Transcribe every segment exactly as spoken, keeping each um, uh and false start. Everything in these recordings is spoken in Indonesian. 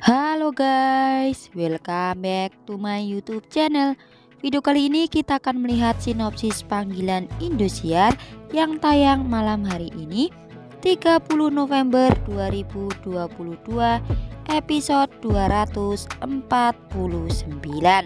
Halo guys, welcome back to my YouTube channel. Video kali ini kita akan melihat sinopsis panggilan Indosiar yang tayang malam hari ini tiga puluh November dua ribu dua puluh dua, episode dua ratus empat puluh sembilan.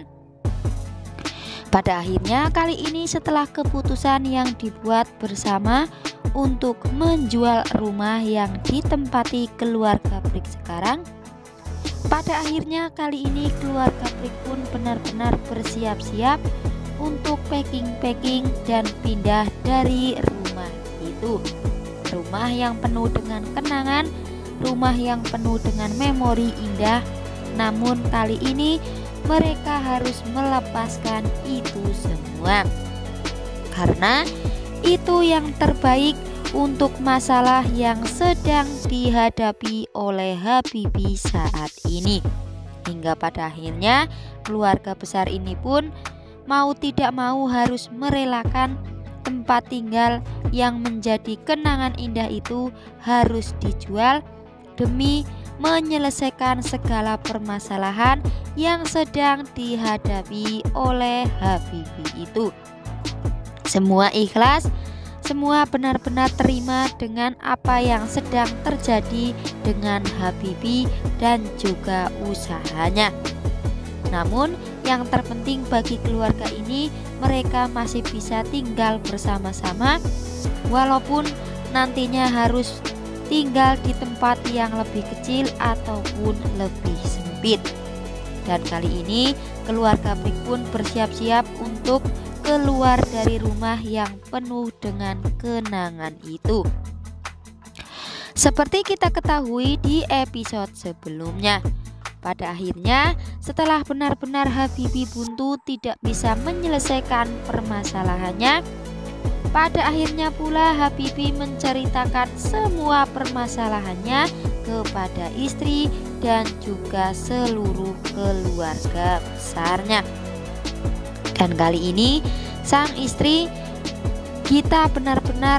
Pada akhirnya kali ini setelah keputusan yang dibuat bersama untuk menjual rumah yang ditempati keluarga Brik sekarang, pada akhirnya kali ini keluarga Brik pun benar-benar bersiap-siap untuk packing-packing dan pindah dari rumah itu. Rumah yang penuh dengan kenangan, rumah yang penuh dengan memori indah. Namun kali ini mereka harus melepaskan itu semua, karena itu yang terbaik untuk masalah yang sedang dihadapi oleh Habibie saat ini. Hingga pada akhirnya keluarga besar ini pun mau tidak mau harus merelakan tempat tinggal yang menjadi kenangan indah itu harus dijual demi menyelesaikan segala permasalahan yang sedang dihadapi oleh Habibie itu. Semua ikhlas, semua benar-benar terima dengan apa yang sedang terjadi dengan Habibie dan juga usahanya. Namun yang terpenting bagi keluarga ini, mereka masih bisa tinggal bersama-sama walaupun nantinya harus tinggal di tempat yang lebih kecil ataupun lebih sempit. Dan kali ini keluarga Brik pun bersiap-siap untuk keluar dari rumah yang penuh dengan kenangan itu. Seperti kita ketahui di episode sebelumnya, pada akhirnya setelah benar-benar Habibie buntu tidak bisa menyelesaikan permasalahannya, pada akhirnya pula Habibie menceritakan semua permasalahannya kepada istri dan juga seluruh keluarga besarnya. Dan kali ini sang istri, kita benar-benar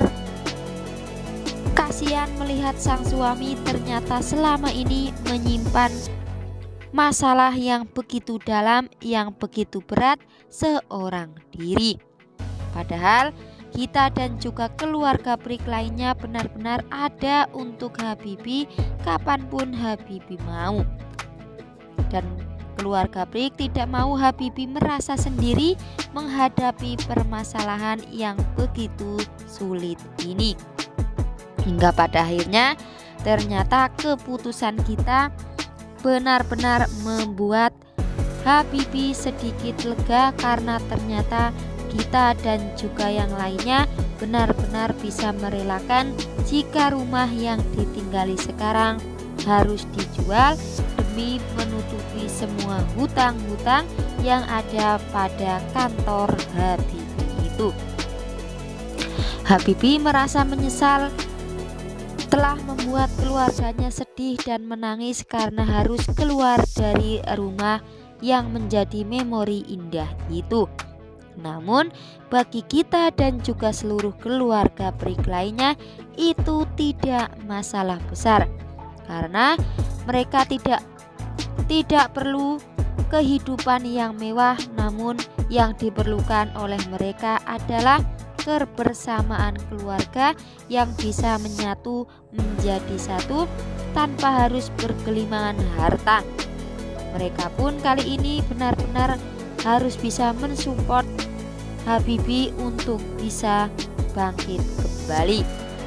kasihan melihat sang suami ternyata selama ini menyimpan masalah yang begitu dalam, yang begitu berat seorang diri. Padahal kita dan juga keluarga Brik lainnya benar-benar ada untuk Habibie kapanpun Habibie mau. Dan keluarga Brik tidak mau Habibie merasa sendiri menghadapi permasalahan yang begitu sulit ini. Hingga pada akhirnya ternyata keputusan kita benar-benar membuat Habibie sedikit lega, karena ternyata kita dan juga yang lainnya benar-benar bisa merelakan jika rumah yang ditinggali sekarang harus dijual demi menutupi semua hutang-hutang yang ada pada kantor Habibie itu. Habibie merasa menyesal telah membuat keluarganya sedih dan menangis karena harus keluar dari rumah yang menjadi memori indah itu. Namun bagi kita dan juga seluruh keluarga Brik lainnya itu tidak masalah besar, karena mereka tidak tidak perlu kehidupan yang mewah, namun yang diperlukan oleh mereka adalah kebersamaan keluarga yang bisa menyatu menjadi satu tanpa harus bergelimangan harta. Mereka pun kali ini benar-benar harus bisa mensupport Habibie untuk bisa bangkit kembali.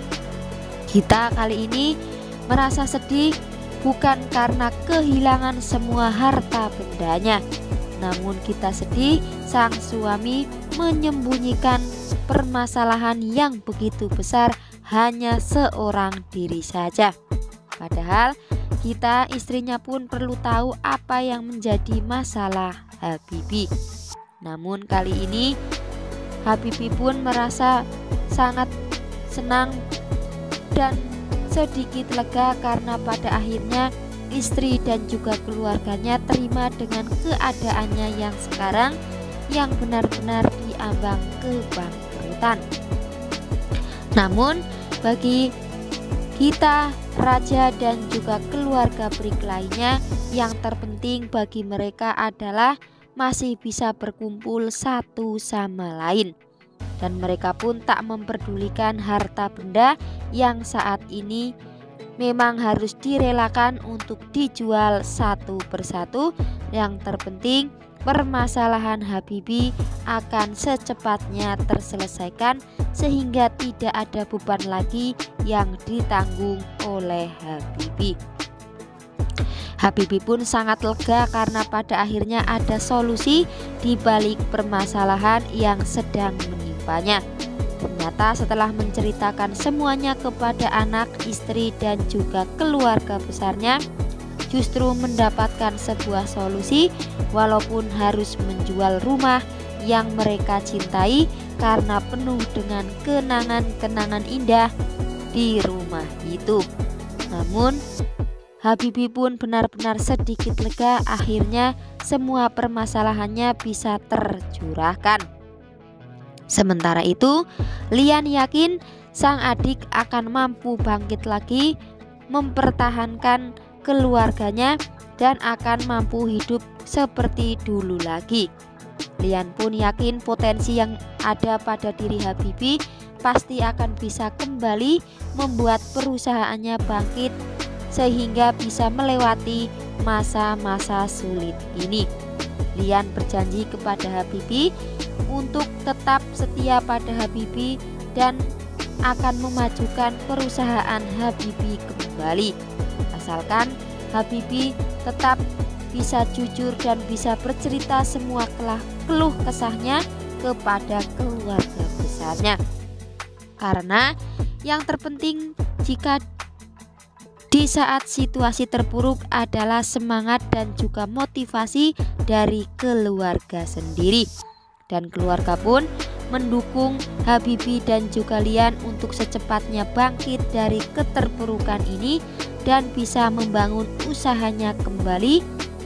Kita kali ini merasa sedih bukan karena kehilangan semua harta bendanya, namun kita sedih sang suami menyembunyikan permasalahan yang begitu besar hanya seorang diri saja. Padahal kita istrinya pun perlu tahu apa yang menjadi masalah Habibie. Namun kali ini Habibie pun merasa sangat senang dan sedikit lega karena pada akhirnya istri dan juga keluarganya terima dengan keadaannya yang sekarang yang benar-benar diambang kebangkrutan. Namun bagi Hita, Raja, dan juga keluarga Brig lainnya, yang terpenting bagi mereka adalah masih bisa berkumpul satu sama lain. Dan mereka pun tak memperdulikan harta benda yang saat ini memang harus direlakan untuk dijual satu persatu. Yang terpenting permasalahan Habibie akan secepatnya terselesaikan sehingga tidak ada beban lagi yang ditanggung oleh Habibie. Habibie pun sangat lega karena pada akhirnya ada solusi di balik permasalahan yang sedang menimpanya. Ternyata setelah menceritakan semuanya kepada anak, istri, dan juga keluarga besarnya, justru mendapatkan sebuah solusi walaupun harus menjual rumah yang mereka cintai karena penuh dengan kenangan-kenangan indah di rumah itu. Namun Habibie pun benar-benar sedikit lega, akhirnya semua permasalahannya bisa tercurahkan. Sementara itu, Lian yakin sang adik akan mampu bangkit lagi, mempertahankan keluarganya, dan akan mampu hidup seperti dulu lagi. Lian pun yakin potensi yang ada pada diri Habibie pasti akan bisa kembali membuat perusahaannya bangkit sehingga bisa melewati masa-masa sulit ini. Lian berjanji kepada Habibie untuk tetap setia pada Habibie dan akan memajukan perusahaan Habibie kembali, asalkan Habibie tetap bisa jujur dan bisa bercerita semua keluh kesahnya kepada keluarga besarnya. Karena yang terpenting jika di saat situasi terpuruk adalah semangat dan juga motivasi dari keluarga sendiri. Dan keluarga pun mendukung Habibie dan juga Lian untuk secepatnya bangkit dari keterpurukan ini dan bisa membangun usahanya kembali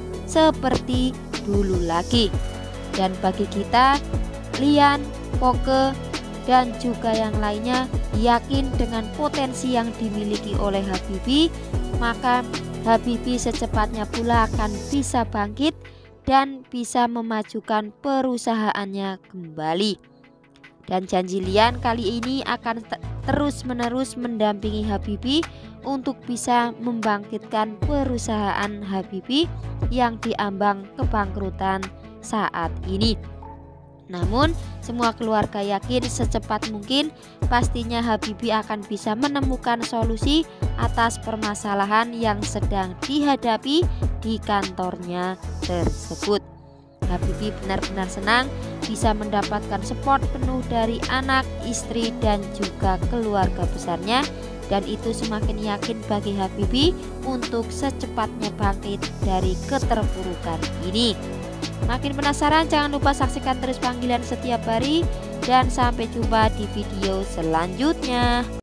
seperti dulu lagi. Dan bagi kita, Lian, Poke, dan juga yang lainnya yakin dengan potensi yang dimiliki oleh Habibie, maka Habibie secepatnya pula akan bisa bangkit dan bisa memajukan perusahaannya kembali. Dan janji Lian kali ini akan terus-menerus mendampingi Habibie untuk bisa membangkitkan perusahaan Habibie yang diambang kebangkrutan saat ini. Namun semua keluarga yakin secepat mungkin pastinya Habibie akan bisa menemukan solusi atas permasalahan yang sedang dihadapi di kantornya tersebut. Habibie benar-benar senang bisa mendapatkan support penuh dari anak, istri, dan juga keluarga besarnya, dan itu semakin yakin bagi Habibie untuk secepatnya bangkit dari keterpurukan ini. Makin penasaran? Jangan lupa saksikan terus Panggilan setiap hari dan sampai jumpa di video selanjutnya.